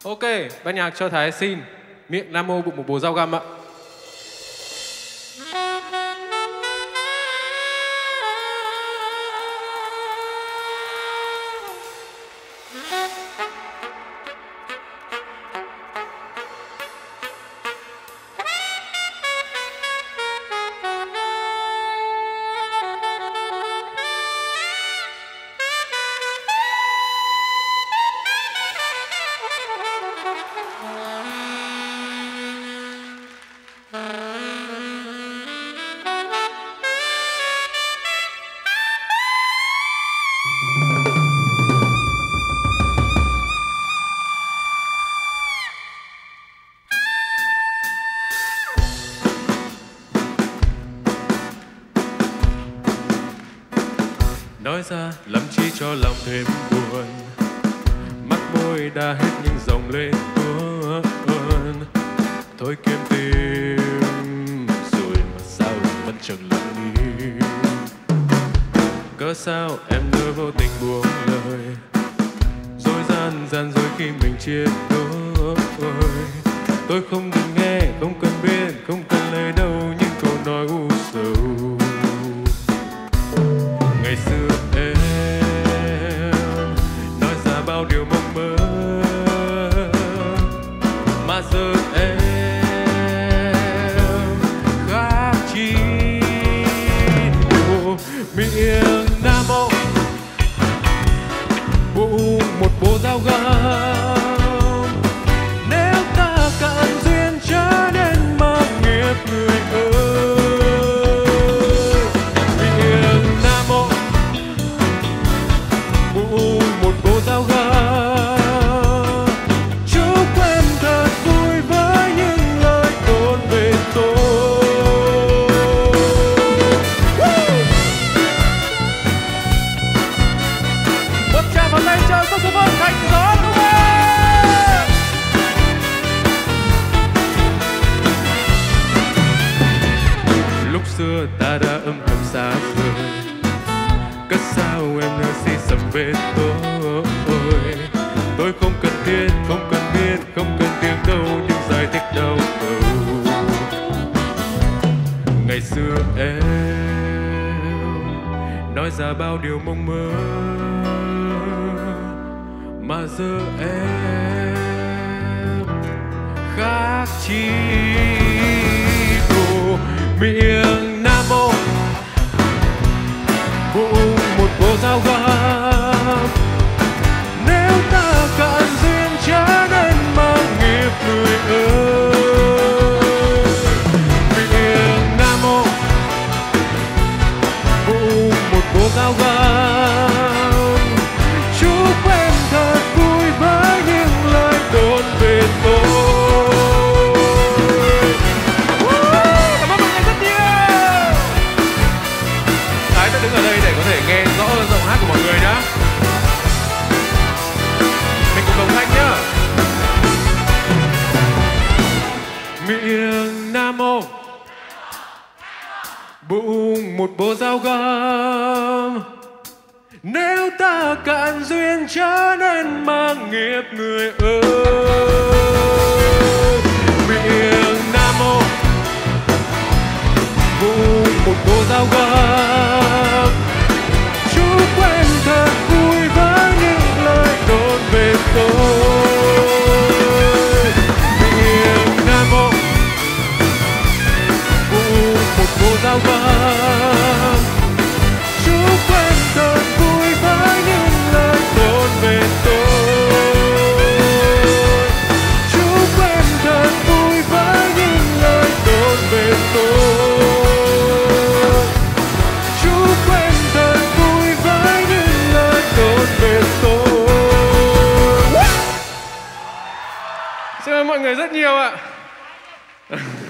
Ok, ban nhạc cho Thái xin miệng Nam Mô bụng một bố dao găm ạ. Nói ra làm chi cho lòng thêm buồn, mắt môi đã hết những dòng lệ tuôn. Thôi kiếm tìm rồi mà sao vẫn chẳng lặng đi. Cớ sao em lỡ vô tình buông lời, dối gian dối khi mình chia đôi. Tôi không cần nghe, không cần biết, không cần lời đâu những câu nói u sầu. Ngày xưa em nói ra bao điều mong mơ, mà giờ em khác chi. Miệng Nam Mô bụng một bộ dao găm, nếu ta cạn duyên trở nên mang nghiệp người ơi. Miệng Nam Mô bụng một bộ dao găm, chúc em thật vui với những lời tổn về tôi. Một tràng vào tay cho saxophone thành gió đúng không? Lúc xưa ta đã âm thầm xa rời, cớ sao em nơi si sầm về tôi. Tôi không cần thiết, không cần biết, không cần tiếng đâu những giải thích đau đầu. Ngày xưa em nói ra bao điều mong mơ, mà giờ em khác chi. Miệng Nam Mô bụng một bộ dao găm, nếu ta cạn duyên trở nên mang nghiệp người ơi. Miệng Nam Mô bụng một bộ dao găm, chúc em thật vui với những lời đồn về tôi. Đứng ở đây để có thể nghe rõ hơn giọng hát của mọi người nhá. Mình cùng đồng thanh nhá. Miệng Nam Mô bụng một bộ dao găm, nếu ta cạn duyên trở nên mang nghiệp người ơi. Miệng Nam Mô bụng một bộ dao găm, chúc em thật vui với những lời đồn về tôi. Miệng Nam Mô bụng một bộ dao găm, chúc em thật vui với những lời đồn về tôi. Chúc em thật vui với những lời đồn về tôi. Xin ơn mọi người rất nhiều ạ.